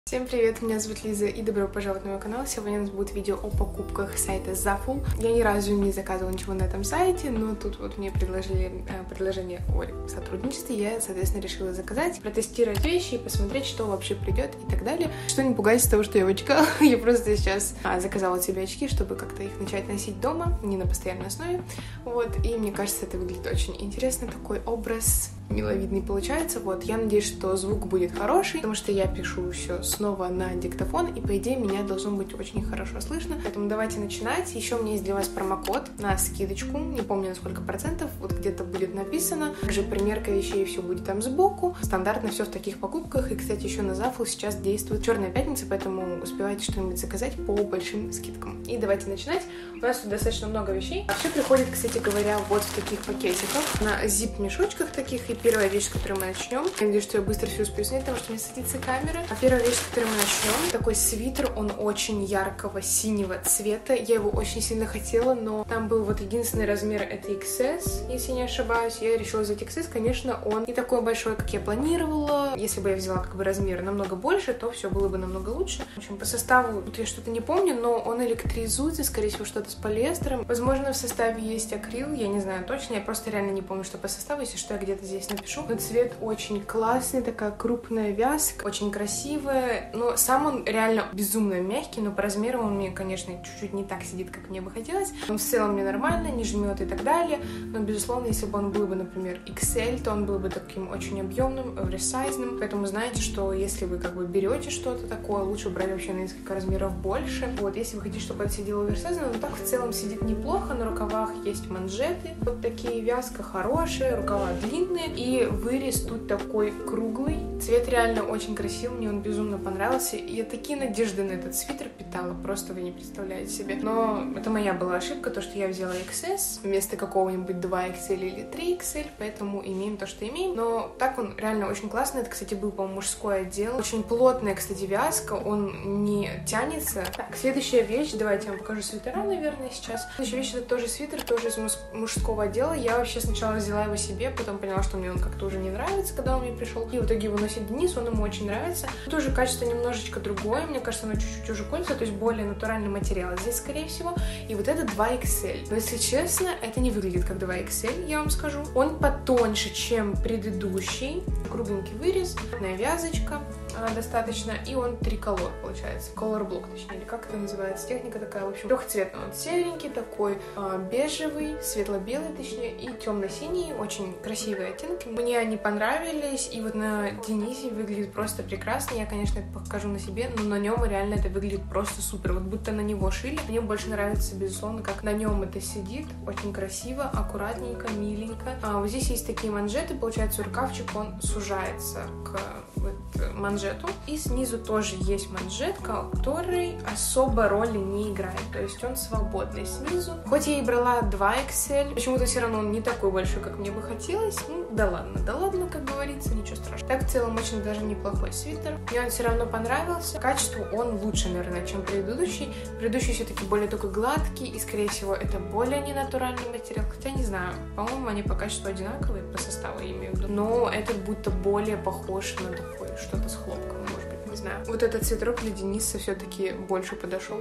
Всем привет, меня зовут Лиза и добро пожаловать на мой канал. Сегодня у нас будет видео о покупках сайта Zaful. Я ни разу не заказывала ничего на этом сайте, но тут вот мне предложили предложение о сотрудничестве. Я, соответственно, решила заказать, протестировать вещи и посмотреть, что вообще придет и так далее. Что не пугайтесь того, что я в очках. Я просто сейчас заказала себе очки, чтобы как-то их начать носить дома, не на постоянной основе. Вот, и мне кажется, это выглядит очень интересно. Такой образ миловидный получается. Вот, я надеюсь, что звук будет хороший, потому что я пишу все снова на диктофон, и по идее меня должно быть очень хорошо слышно. Поэтому давайте начинать. Еще у меня есть для вас промокод на скидочку, не помню на сколько процентов, вот где-то будет написано. Также примерка вещей, все будет там сбоку. Стандартно все в таких покупках. И, кстати, еще на Zaful сейчас действует Черная пятница, поэтому успевайте что-нибудь заказать по большим скидкам. И давайте начинать. У нас тут достаточно много вещей. Все приходит, кстати говоря, вот в таких пакетиках, на зип-мешочках таких. И первая вещь, с которой мы начнем, я надеюсь, что я быстро все успею снять, потому что у меня садится камера. А первая вещь, с которой мы начнем, такой свитер, он очень яркого синего цвета. Я его очень сильно хотела, но там был вот единственный размер, это XS, если не ошибаюсь. Я решила взять XS, конечно, он не такой большой, как я планировала. Если бы я взяла как бы размер намного больше, то все было бы намного лучше. В общем, по составу, тут я что-то не помню, но он электризуется, скорее всего, что-то с полиэстером. Возможно, в составе есть акрил, я не знаю точно, я просто реально не помню, что по составу, если что, я где-то здесь напишу. Но цвет очень классный, такая крупная вязка, очень красивая, но сам он реально безумно мягкий, но по размеру он мне, конечно, чуть-чуть не так сидит, как мне бы хотелось. Он в целом мне нормально, не жмет и так далее, но, безусловно, если бы он был бы, например, XL, то он был бы таким очень объемным, оверсайзным, поэтому знаете, что если вы как бы берете что-то такое, лучше брать вообще на несколько размеров больше. Вот, если вы хотите, чтобы это сидело оверсайзно, но так в целом сидит неплохо, на рукавах есть манжеты, вот такие, вязка хорошая, рукава длинные, и вырез тут такой круглый, цвет реально очень красивый, мне он безумно понравился, и я такие надежды на этот свитер питала, просто вы не представляете себе. Но это моя была ошибка, то, что я взяла XS вместо какого-нибудь 2XL или 3XL, поэтому имеем то, что имеем. Но так он реально очень классный, это, кстати, был, по-моему, мужской отдел, очень плотная, кстати, вязка, он не тянется. Так, следующая вещь, давайте я вам покажу свитера, наверное, сейчас. Следующая вещь, это тоже свитер, тоже из мужского отдела. Я вообще сначала взяла его себе, потом поняла, что мне он как-то уже не нравится, когда он мне пришел. И в итоге его носит Денис, он ему очень нравится. Тоже качество немножечко другое, мне кажется, оно чуть-чуть уже кольца, то есть более натуральный материал здесь, скорее всего. И вот это 2XL. Но, если честно, это не выглядит как 2XL, я вам скажу. Он потоньше, чем предыдущий. Кругленький вырез, вязочка достаточно, и он триколор, получается. Color block, точнее, или как это называется. Техника такая, в общем, трехцветный. Он серенький, такой бежевый, светло-белый, точнее, и темно-синий. Очень красивые оттенки. Мне они понравились, и вот на Денисе выглядит просто прекрасно. Я, конечно, это покажу на себе, но на нем реально это выглядит просто супер. Вот будто на него шили. Мне больше нравится, безусловно, как на нем это сидит. Очень красиво, аккуратненько, миленько. Вот здесь есть такие манжеты, получается, рукавчик, он сужается к вот манжету. И снизу тоже есть манжет, который особо роли не играет. То есть он свободный снизу. Хоть я и брала 2XL, почему-то все равно он не такой большой, как мне бы хотелось. Ну, да ладно, как говорится, ничего страшного. Так, в целом, очень даже неплохой свитер. Мне он все равно понравился. Качество он лучше, наверное, чем предыдущий. Предыдущий все-таки более такой гладкий, и, скорее всего, это более ненатуральный материал. Хотя, не знаю, по-моему, они по качеству одинаковые, по составу я имею в виду. Но этот будто более похож на такое что-то с хлопком, может быть, не знаю. Вот этот свитерок для Дениса все-таки больше подошел,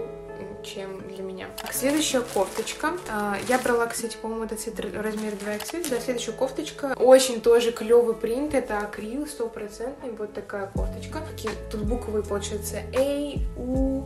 чем для меня. Так, следующая кофточка. Я брала, кстати, по-моему, этот свитер размер 2XL. Да, следующая кофточка. Очень тоже клевый принт. Это акрил 100%. Вот такая кофточка. Тут буквы, получается, A, U,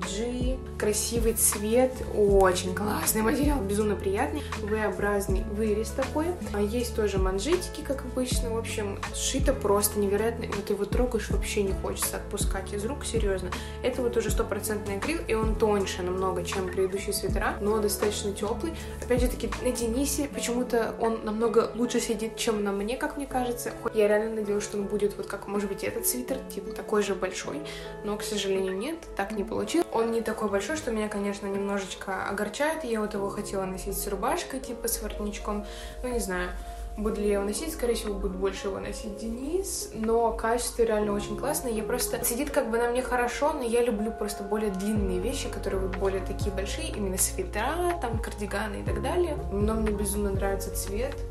G, красивый цвет, очень классный материал, безумно приятный, V-образный вырез такой. Есть тоже манжетики, как обычно, в общем, сшито просто невероятно, вот его трогаешь, вообще не хочется отпускать из рук, серьезно. Это вот уже 100% акрил, и он тоньше намного, чем предыдущие свитера, но достаточно теплый. Опять же таки, на Денисе почему-то он намного лучше сидит, чем на мне, как мне кажется. Я реально надеялась, что он будет вот как, может быть, этот свитер, типа такой же большой, но, к сожалению, нет, так не получилось. Он не такой большой, что меня, конечно, немножечко огорчает. Я вот его хотела носить с рубашкой, типа с воротничком. Ну, не знаю, буду ли я его носить. Скорее всего, будет больше его носить Денис. Но качество реально очень классное. Я просто... Сидит как бы на мне хорошо, но я люблю просто более длинные вещи, которые вот более такие большие. Именно свитера, там, кардиганы и так далее. Но мне безумно нравится цвет.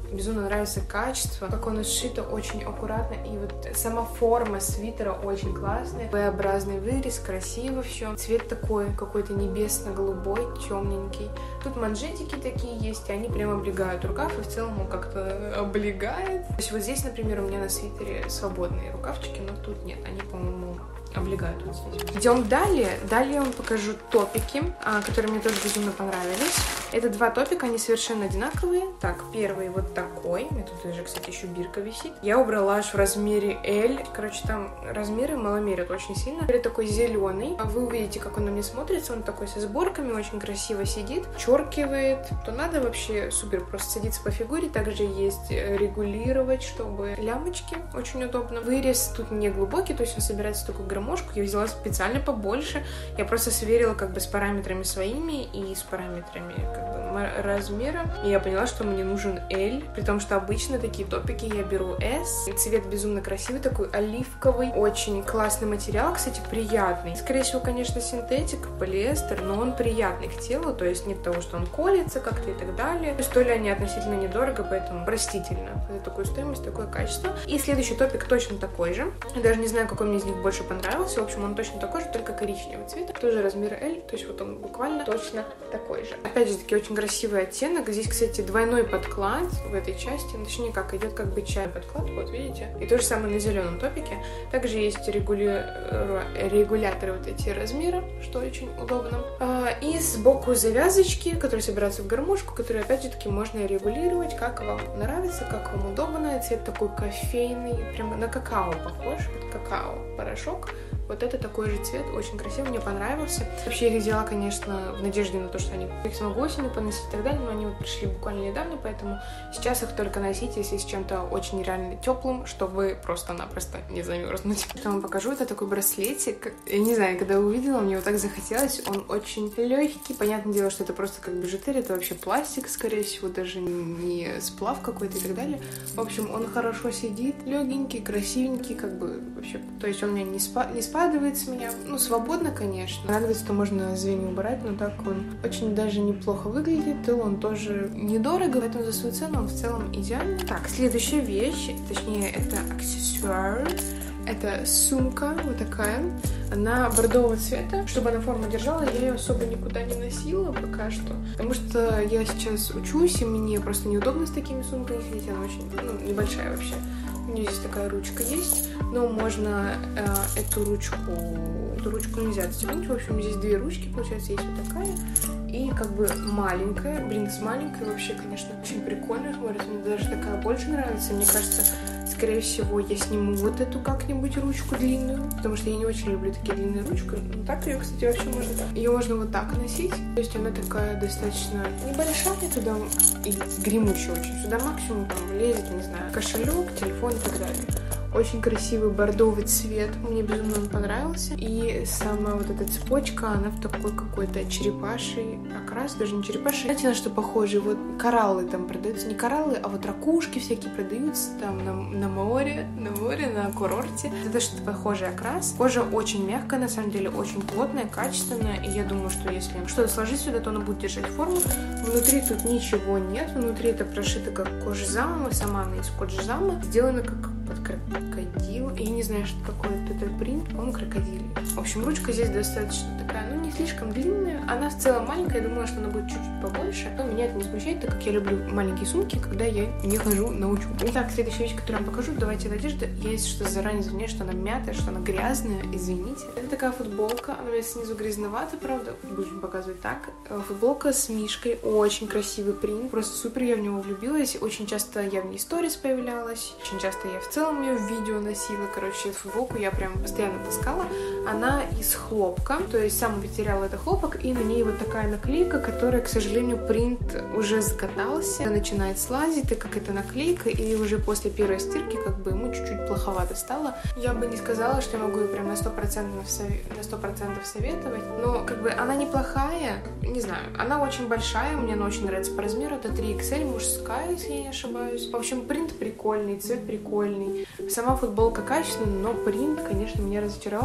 безумно нравится качество, как оно сшито очень аккуратно, и вот сама форма свитера очень классная, V-образный вырез, красиво все, цвет такой какой-то небесно-голубой, темненький. Тут манжетики такие есть, и они прям облегают рукав, и в целом он как-то облегает. То есть вот здесь, например, у меня на свитере свободные рукавчики, но тут нет, они, по-моему, облегают вот здесь. Идем далее. Далее я вам покажу топики, которые мне тоже безумно понравились. Это два топика, они совершенно одинаковые. Так, первый вот такой. У меня тут даже, кстати, еще бирка висит. Я убрала аж в размере L. Короче, там размеры маломерят очень сильно. Это такой зеленый. Вы увидите, как он на мне смотрится. Он такой со сборками, очень красиво сидит. Чёркивает. То надо вообще супер просто садиться по фигуре. Также есть регулировать, чтобы лямочки. Очень удобно. Вырез тут не глубокий, то есть он собирается только граммовый. Я взяла специально побольше. Я просто сверила как бы с параметрами своими и с параметрами как бы размера. И я поняла, что мне нужен L. При том, что обычно такие топики я беру S. Цвет безумно красивый, такой оливковый. Очень классный материал, кстати, приятный. Скорее всего, конечно, синтетика, полиэстер, но он приятный к телу. То есть нет того, что он колется как-то и так далее. То есть то ли они относительно недорого, поэтому простительно. За такую стоимость, такое качество. И следующий топик точно такой же. Я даже не знаю, какой мне из них больше понравился. В общем, он точно такой же, только коричневого цвета. Тоже размера L, то есть вот он буквально точно такой же. Опять же таки, очень красивый оттенок. Здесь, кстати, двойной подклад в этой части. Точнее, как идет как бы чайный подклад, вот видите. И то же самое на зеленом топике. Также есть регуляторы вот эти размера, что очень удобно. И сбоку завязочки, которые собираются в гармошку, которые, опять же таки, можно регулировать, как вам нравится, как вам удобно. Цвет такой кофейный, прям на какао похож. Вот какао-порошок. Вот это такой же цвет, очень красивый, мне понравился. Вообще я их взяла, конечно, в надежде на то, что они их смогу осенью поносить и так далее, но они вот пришли буквально недавно, поэтому сейчас их только носить, если с чем-то очень реально теплым, чтобы просто-напросто не замерзнуть. Я вам покажу, это такой браслетик. Я не знаю, когда увидела, мне вот так захотелось. Он очень легкий, понятное дело, что это просто как бижутерия, это вообще пластик, скорее всего, даже не сплав какой-то и так далее. В общем, он хорошо сидит, легенький, красивенький, как бы вообще, то есть он у меня не спадывает с меня, ну, свободно, конечно. Нравится, то можно звенья убрать, но так он очень даже неплохо выглядит, и он тоже недорого, поэтому за свою цену он в целом идеальный. Так, следующая вещь, точнее, это аксессуар. Это сумка вот такая, она бордового цвета. Чтобы она форму держала, я ее особо никуда не носила пока что, потому что я сейчас учусь, и мне просто неудобно с такими сумками ходить, она очень, небольшая вообще. У нее здесь такая ручка есть, но можно эту ручку нельзя отстегнуть. В общем, здесь две ручки, получается, есть вот такая и как бы маленькая. Блин, с маленькой вообще, конечно, очень прикольно смотрится. Мне даже такая больше нравится. Мне кажется, скорее всего, я сниму вот эту как-нибудь ручку длинную, потому что я не очень люблю такие длинные ручки. Ну, так ее, кстати, вообще можно так. Ее можно вот так носить. То есть она такая достаточно небольшая туда и гремучая очень. Сюда максимум там влезет, не знаю, кошелек, телефон и так далее. Очень красивый бордовый цвет, мне безумно он понравился. И сама вот эта цепочка, она в такой какой-то черепаший окрас, даже не черепаший. Знаете, на что похоже? Вот кораллы там продаются, не кораллы, а вот ракушки всякие продаются там на море, на курорте. Это что-то похожий окрас. Кожа очень мягкая, на самом деле, очень плотная, качественная. И я думаю, что если что-то сложить сюда, то она будет держать форму. Внутри тут ничего нет, внутри это прошито как кожзама, сама она из кожзама, сделана как под крокодил. Я не знаю, что такое этот принт, по-моему, крокодилий. В общем, ручка здесь достаточно такая, не слишком длинная. Она в целом маленькая, я думала, что она будет чуть-чуть побольше. Но меня это не смущает, так как я люблю маленькие сумки, когда я не хожу на учебу. Итак, следующая вещь, которую я вам покажу, давайте от одежды. Я, если что, заранее извиняюсь, что она мятая, что она грязная, извините. Это такая футболка, она снизу грязновата, правда, будем показывать так. Футболка с мишкой, очень красивый принт, просто супер, я в него влюбилась. Очень часто я в ней сторис появлялась, очень часто я в целом ее в видео носила. Короче, эту футболку я прям постоянно таскала. Она из хлопка, то есть сам материал это хлопок, и на ней вот такая наклейка, которая, к сожалению, принт уже закатался, начинает слазить, так как это наклейка, и уже после первой стирки как бы ему чуть-чуть плоховато стало. Я бы не сказала, что я могу ее прям на 100% советовать, но как бы она неплохая, не знаю, она очень большая, мне она очень нравится по размеру, это 3XL, мужская, если я не ошибаюсь. В общем, принт прикольный, цвет прикольный, сама футболка качественная, но принт, конечно, меня разочаровал именно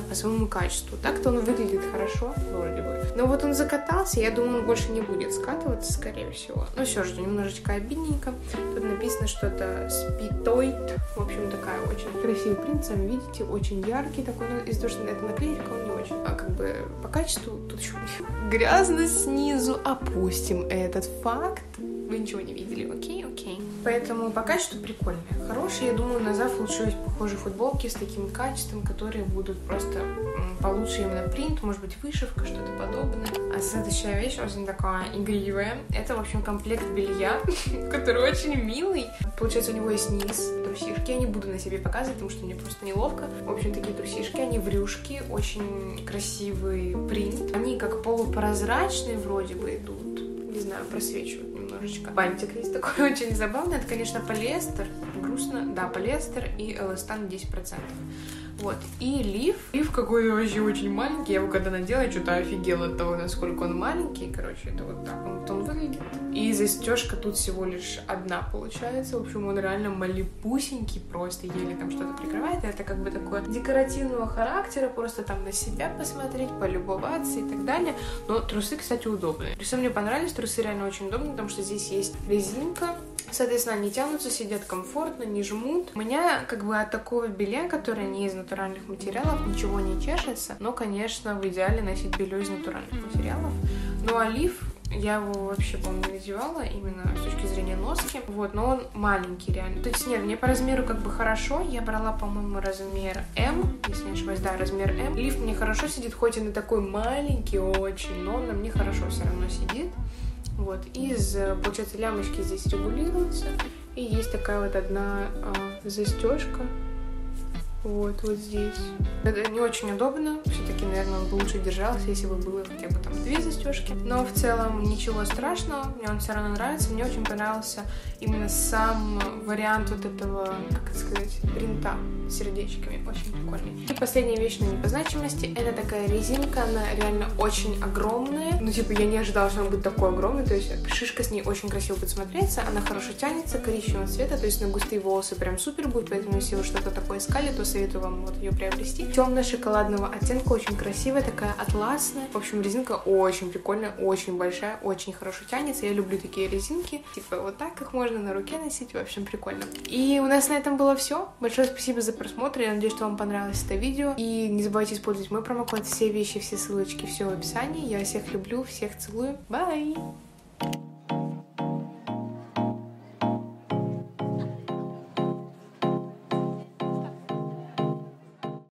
по своему качеству. Так-то он выглядит хорошо, вроде бы. Но вот он закатался, я думаю, он больше не будет скатываться, скорее всего. Но все же немножечко обидненько. Тут написано что-то спитоид. В общем, такая очень красивый принт, сами видите, очень яркий такой. Но из-за того, что это наклейка, он не очень. А как бы по качеству тут еще грязно снизу. Опустим этот факт. Вы ничего не видели, окей? Поэтому по качеству прикольные, хорошие. Я думаю, на Zaful еще есть похожие футболки с таким качеством, которые будут просто получше именно принт, может быть, вышивка, что-то подобное. А следующая вещь очень такая игривая. Это, в общем, комплект белья, который очень милый. Получается, у него есть низ, трусишки. Я не буду на себе показывать, потому что мне просто неловко. В общем, такие трусишки, они в рюшке, очень красивый принт. Они как полупрозрачные вроде бы идут. Не знаю, просвечивают немножечко. Бантик есть такой очень забавный. Это, конечно, полиэстер. Грустно. Да, полиэстер и эластан 10%. Вот. И лиф. Лиф какой-то вообще очень маленький. Я его когда надела, я что-то офигела от того, насколько он маленький. Короче, это вот так он выглядит. И застежка тут всего лишь одна получается. В общем, он реально малепусенький, просто еле там что-то прикрывает. Это как бы такое декоративного характера, просто там на себя посмотреть, полюбоваться и так далее. Но трусы, кстати, удобные. Трусы мне понравились, трусы реально очень удобные, потому что здесь есть резинка. Соответственно, они тянутся, сидят комфортно, не жмут. У меня как бы от такого белья, которое не из натуральных материалов, ничего не чешется. Но, конечно, в идеале носить белье из натуральных материалов. Ну а лиф, я его вообще, по-моему, не надевала именно с точки зрения носки. Вот, но он маленький реально. То есть, нет, мне по размеру как бы хорошо. Я брала, по-моему, размер М, если не ошибаюсь, да, размер М. Лиф мне хорошо сидит, хоть он и такой маленький очень, но он на мне хорошо все равно сидит. Вот, из, получается, лямочки здесь регулируются. И есть такая вот одна застежка. Вот здесь. Это не очень удобно. Все-таки, наверное, он бы лучше держался, если бы было хотя бы там 2 застежки. Но в целом ничего страшного. Мне он все равно нравится. Мне очень понравился именно сам вариант вот этого, как это сказать, принта с сердечками. Очень прикольный. И последняя вещь, но не по значимости, это такая резинка. Она реально очень огромная. Ну, типа, я не ожидала, что она будет такой огромной. То есть шишка с ней очень красиво будет смотреться. Она хорошо тянется, коричневого цвета. То есть на густые волосы прям супер будет. Поэтому, если вы что-то такое искали, то советую вам вот ее приобрести. Темно-шоколадного оттенка, очень красивая, такая атласная. В общем, резинка очень прикольная, очень большая, очень хорошо тянется. Я люблю такие резинки. Типа вот так их можно на руке носить. В общем, прикольно. И у нас на этом было все. Большое спасибо за просмотр. Я надеюсь, что вам понравилось это видео. И не забывайте использовать мой промокод. Все вещи, все ссылочки, все в описании. Я всех люблю, всех целую. Bye!